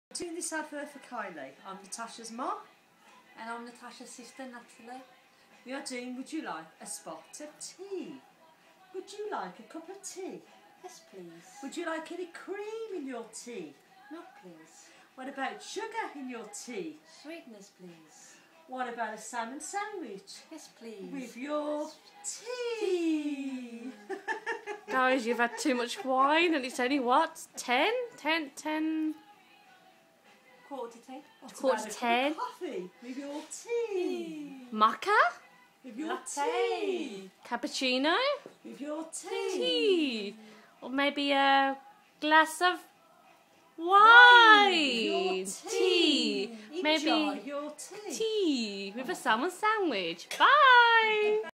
Doing this advert for Kylie. I'm Natasha's mum. And I'm Natasha's sister, Natalie. We are doing Would You Like a Spot of Tea? Would you like a cup of tea? Yes, please. Would you like any cream in your tea? Milk, please. What about sugar in your tea? Sweetness, please. What about a salmon sandwich? Yes, please. With your tea? Guys, you've had too much wine and it's only what? 10? 10? Quarter to 10. What Quarter about to a cup 10? of coffee with your tea? Maca? With your Latte. tea? Cappuccino? With your tea? Tea? Or maybe a glass of wine? Your Tea? Enjoy Maybe your tea. tea with a salmon sandwich. Bye!